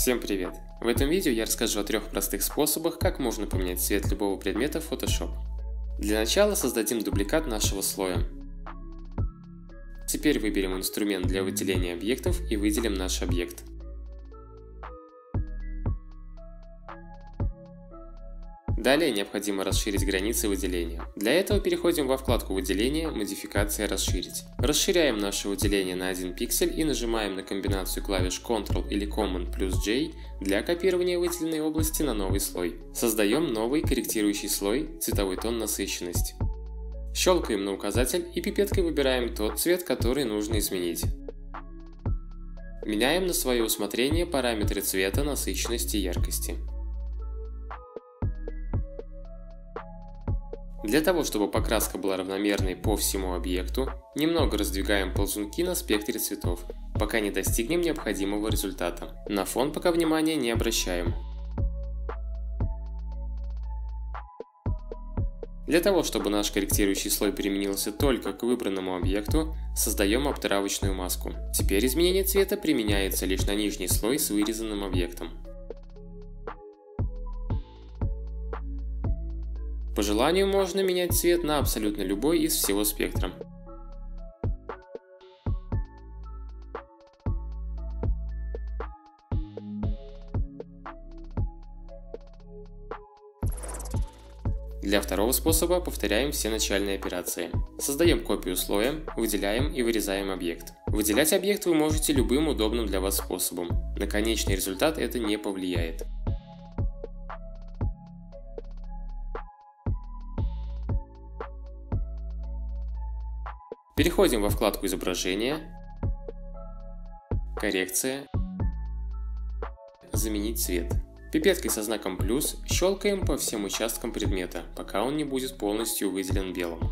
Всем привет! В этом видео я расскажу о 3 простых способах, как можно поменять цвет любого предмета в Photoshop. Для начала создадим дубликат нашего слоя. Теперь выберем инструмент для выделения объектов и выделим наш объект. Далее необходимо расширить границы выделения. Для этого переходим во вкладку выделения, модификация расширить. Расширяем наше выделение на 1 пиксель и нажимаем на комбинацию клавиш Ctrl или Command плюс J для копирования выделенной области на новый слой. Создаем новый корректирующий слой, цветовой тон насыщенность. Щелкаем на указатель и пипеткой выбираем тот цвет, который нужно изменить. Меняем на свое усмотрение параметры цвета, насыщенности и яркости. Для того, чтобы покраска была равномерной по всему объекту, немного раздвигаем ползунки на спектре цветов, пока не достигнем необходимого результата. На фон пока внимания не обращаем. Для того, чтобы наш корректирующий слой применился только к выбранному объекту, создаем обтыравочную маску. Теперь изменение цвета применяется лишь на нижний слой с вырезанным объектом. По желанию можно менять цвет на абсолютно любой из всего спектра. Для второго способа повторяем все начальные операции. Создаем копию слоя, выделяем и вырезаем объект. Выделять объект вы можете любым удобным для вас способом. На конечный результат это не повлияет. Переходим во вкладку «Изображение», «Коррекция», «Заменить цвет». Пипеткой со знаком плюс щелкаем по всем участкам предмета, пока он не будет полностью выделен белым.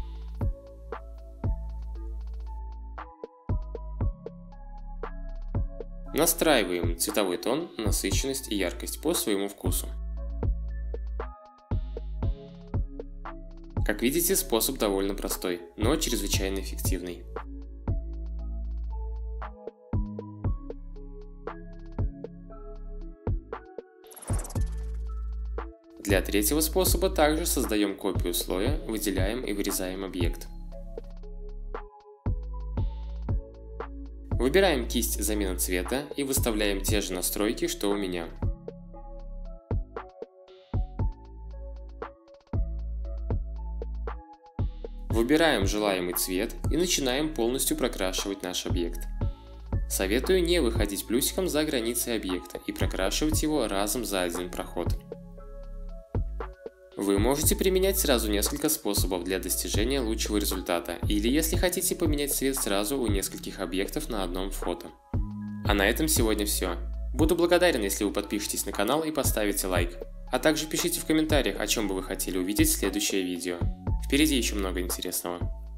Настраиваем цветовой тон, насыщенность и яркость по своему вкусу. Как видите, способ довольно простой, но чрезвычайно эффективный. Для третьего способа также создаем копию слоя, выделяем и вырезаем объект. Выбираем кисть «Замена цвета» и выставляем те же настройки, что у меня. Выбираем желаемый цвет и начинаем полностью прокрашивать наш объект. Советую не выходить плюсиком за границы объекта и прокрашивать его разом за один проход. Вы можете применять сразу несколько способов для достижения лучшего результата, или если хотите поменять цвет сразу у нескольких объектов на одном фото. А на этом сегодня все. Буду благодарен, если вы подпишетесь на канал и поставите лайк. А также пишите в комментариях, о чем бы вы хотели увидеть в следующее видео. Впереди еще много интересного.